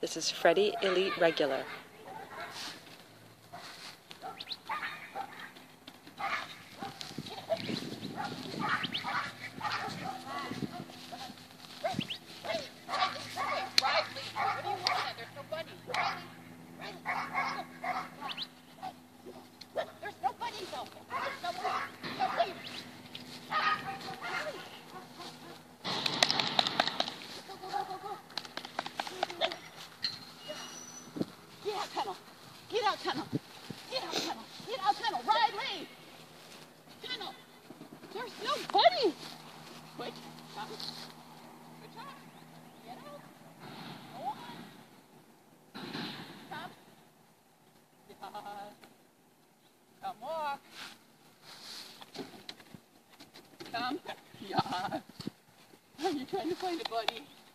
This is Freddie Elite Regular. Get out, Tunnel. Get out, Tunnel. Get out, Tunnel. Riley! Tunnel. There's nobody. Quick. Come. Good job. Get out. Go on. Come. Yeah. Come walk. Come. Yeah. Are you trying to find a buddy?